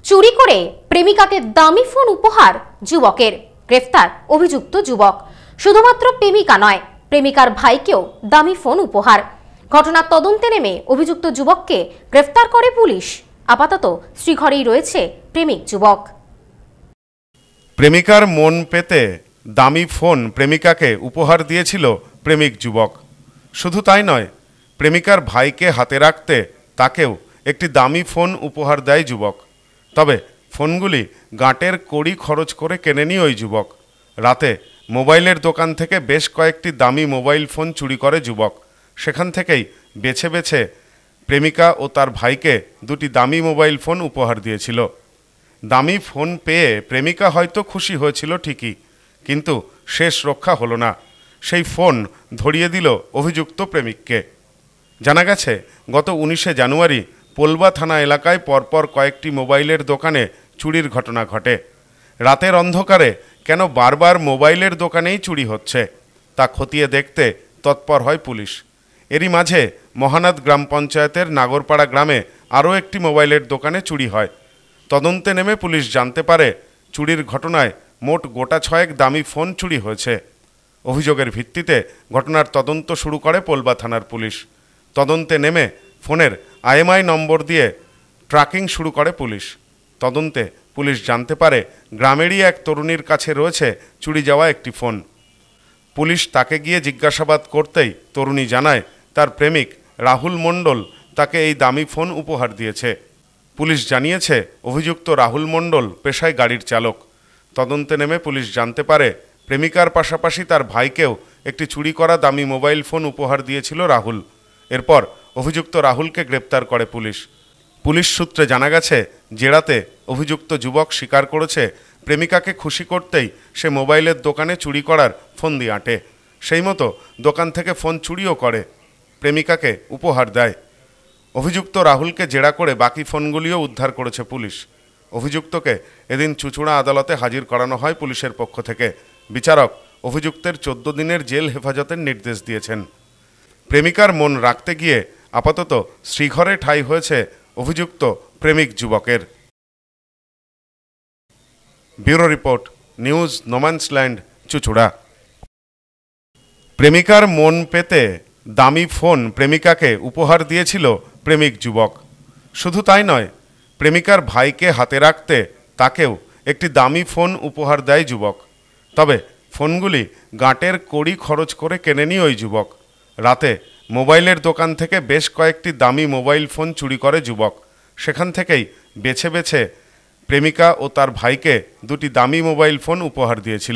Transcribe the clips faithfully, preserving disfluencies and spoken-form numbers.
চুরি করে প্রেমিকাকে দামি ফোন উপহার যুবকের। গ্রেফতার অভিযুক্ত যুবক। শুধুমাত্র প্রেমিকা নয়, প্রেমিকার ভাইকেও দামি ফোন উপহার। ঘটনার তদন্তে নেমে অভিযুক্ত যুবককে গ্রেফতার করে পুলিশ। আপাতত শ্রীঘরেই রয়েছে প্রেমিক যুবক। প্রেমিকার মন পেতে দামি ফোন প্রেমিকাকে উপহার দিয়েছিল প্রেমিক যুবক। শুধু তাই নয়, প্রেমিকার ভাইকে হাতে রাখতে তাকেও একটি দামি ফোন উপহার দেয় যুবক। তবে ফোনগুলি গাঁটের কড়ি খরচ করে কেনেনি ওই যুবক। রাতে মোবাইলের দোকান থেকে বেশ কয়েকটি দামি মোবাইল ফোন চুরি করে যুবক। সেখান থেকেই বেছে বেছে প্রেমিকা ও তার ভাইকে দুটি দামি মোবাইল ফোন উপহার দিয়েছিল। দামি ফোন পেয়ে প্রেমিকা হয়তো খুশি হয়েছিল ঠিকই, কিন্তু শেষ রক্ষা হলো না। সেই ফোন ধরিয়ে দিল অভিযুক্ত প্রেমিককে। জানা গেছে, গত উনিশে জানুয়ারি পোলবা থানা এলাকায় পরপর কয়েকটি মোবাইলের দোকানে চুরির ঘটনা ঘটে। রাতের অন্ধকারে কেন বারবার মোবাইলের দোকানেই চুরি হচ্ছে তা খতিয়ে দেখতে তৎপর হয় পুলিশ। এরই মাঝে মহানাদ গ্রাম পঞ্চায়েতের নাগরপাড়া গ্রামে আরও একটি মোবাইলের দোকানে চুরি হয়। তদন্তে নেমে পুলিশ জানতে পারে, চুরির ঘটনায় মোট গোটা ছয়েক দামি ফোন চুরি হয়েছে। অভিযোগের ভিত্তিতে ঘটনার তদন্ত শুরু করে পোলবা থানার পুলিশ। তদন্তে নেমে ফোনের আইএমআই নম্বর দিয়ে ট্র্যাকিং শুরু করে পুলিশ। তদন্তে পুলিশ জানতে পারে, গ্রামেরই এক তরুণীর কাছে রয়েছে চুরি যাওয়া একটি ফোন। পুলিশ তাকে গিয়ে জিজ্ঞাসাবাদ করতেই তরুণী জানায়, তার প্রেমিক রাহুল মণ্ডল তাকে এই দামি ফোন উপহার দিয়েছে। পুলিশ জানিয়েছে, অভিযুক্ত রাহুল মণ্ডল পেশায় গাড়ির চালক। তদন্তে নেমে পুলিশ জানতে পারে, প্রেমিকার পাশাপাশি তার ভাইকেও একটি চুরি করা দামি মোবাইল ফোন উপহার দিয়েছিল রাহুল। এরপর অভিযুক্ত রাহুলকে গ্রেপ্তার করে পুলিশ। পুলিশ সূত্রে জানা গেছে, জেরাতে অভিযুক্ত যুবক স্বীকার করেছে, প্রেমিকাকে খুশি করতেই সে মোবাইলের দোকানে চুরি করার ফন্দি আঁটে। সেই মতো দোকান থেকে ফোন চুরিও করে, প্রেমিকাকে উপহার দেয়। অভিযুক্ত রাহুলকে জেরা করে বাকি ফোনগুলিও উদ্ধার করেছে পুলিশ। অভিযুক্তকে এদিন চুঁচুড়া আদালতে হাজির করানো হয় পুলিশের পক্ষ থেকে। বিচারক অভিযুক্তের চোদ্দ দিনের জেল হেফাজতের নির্দেশ দিয়েছেন। প্রেমিকার মন রাখতে গিয়ে আপাতত শ্রীঘরে ঠাঁই হয়েছে অভিযুক্ত প্রেমিক যুবকের। ব্যুরো রিপোর্ট, নিউজ নোম্যান্সল্যান্ড, চুঁচুড়া। প্রেমিকার মন পেতে দামি ফোন প্রেমিকাকে উপহার দিয়েছিল প্রেমিক যুবক। শুধু তাই নয়, প্রেমিকার ভাইকে হাতে রাখতে তাকেও একটি দামি ফোন উপহার দেয় যুবক। তবে ফোনগুলি গাঁটের কড়ি খরচ করে কেনেনি ওই যুবক। রাতে মোবাইলের দোকান থেকে বেশ কয়েকটি দামি মোবাইল ফোন চুরি করে যুবক। সেখান থেকেই বেছে বেছে প্রেমিকা ও তার ভাইকে দুটি দামি মোবাইল ফোন উপহার দিয়েছিল।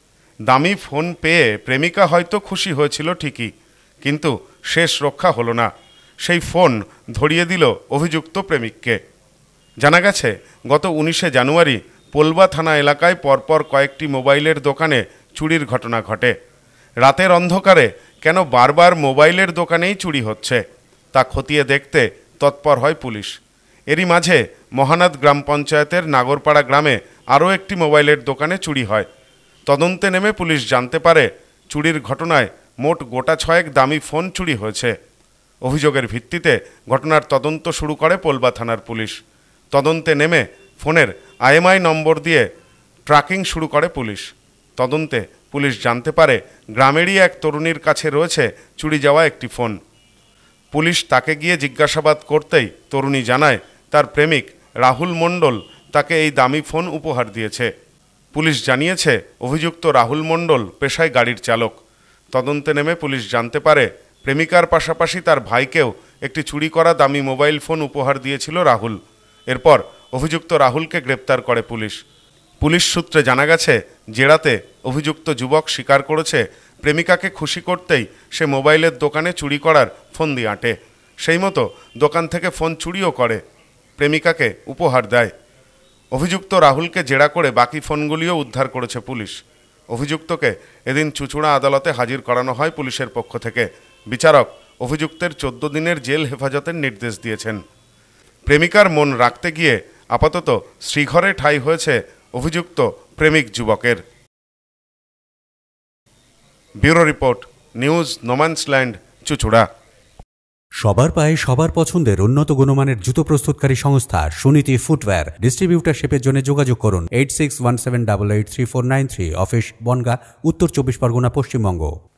দামি ফোন পেয়ে প্রেমিকা হয়তো খুশি হয়েছিল ঠিকই, কিন্তু শেষ রক্ষা হলো না। সেই ফোন ধরিয়ে দিল অভিযুক্ত প্রেমিককে। জানা গেছে, গত উনিশে জানুয়ারি পোলবা থানা এলাকায় পরপর কয়েকটি মোবাইলের দোকানে চুরির ঘটনা ঘটে। রাতের অন্ধকারে কেন বারবার মোবাইলের দোকানেই চুরি হচ্ছে তা খতিয়ে দেখতে তৎপর হয় পুলিশ। এরই মাঝে মহানাদ গ্রাম পঞ্চায়েতের নাগরপাড়া গ্রামে আরও একটি মোবাইলের দোকানে চুরি হয়। তদন্তে নেমে পুলিশ জানতে পারে, চুরির ঘটনায় মোট গোটা ছয়েক দামি ফোন চুরি হয়েছে। অভিযোগের ভিত্তিতে ঘটনার তদন্ত শুরু করে পোলবা থানার পুলিশ। তদন্তে নেমে ফোনের আইএমআই নম্বর দিয়ে ট্র্যাকিং শুরু করে পুলিশ। তদন্তে পুলিশ জানতে পারে, গ্রামেরই এক তরুণীর কাছে রয়েছে চুরি যাওয়া একটি ফোন। পুলিশ তাকে গিয়ে জিজ্ঞাসাবাদ করতেই তরুণী জানায়, তার প্রেমিক রাহুল মণ্ডল তাকে এই দামি ফোন উপহার দিয়েছে। পুলিশ জানিয়েছে, অভিযুক্ত রাহুল মণ্ডল পেশায় গাড়ির চালক। তদন্তে নেমে পুলিশ জানতে পারে, প্রেমিকার পাশাপাশি তার ভাইকেও একটি চুরি করা দামি মোবাইল ফোন উপহার দিয়েছিল রাহুল। এরপর অভিযুক্ত রাহুলকে গ্রেপ্তার করে পুলিশ। পুলিশ সূত্রে জানা গেছে, জেরাতে অভিযুক্ত যুবক স্বীকার করেছে, প্রেমিকাকে খুশি করতেই সে মোবাইলের দোকানে চুরি করার ফন্দি আঁটে। সেই মতো দোকান থেকে ফোন চুরিও করে, প্রেমিকাকে উপহার দেয়। অভিযুক্ত রাহুলকে জেরা করে বাকি ফোনগুলিও উদ্ধার করেছে পুলিশ। অভিযুক্তকে এদিন চুঁচুড়া আদালতে হাজির করানো হয় পুলিশের পক্ষ থেকে। বিচারক অভিযুক্তের চোদ্দ দিনের জেল হেফাজতের নির্দেশ দিয়েছেন। প্রেমিকার মন রাখতে গিয়ে আপাতত শ্রীঘরে ঠাঁই হয়েছে অভিযুক্ত প্রেমিক যুবকের। ব্যুরো রিপোর্ট, নিউজ নোম্যান্সল্যান্ড, চুঁচুড়া। সবার পায়ে সবার পছন্দের উন্নত গুণমানের জুতো প্রস্তুতকারী সংস্থা সুনীতি ফুটওয়্যার। ডিস্ট্রিবিউটারশিপের জন্য যোগাযোগ করুন eight six one seven eight eight three four nine three. Office Bongaon, উত্তর চব্বিশ পরগনা, পশ্চিমবঙ্গ।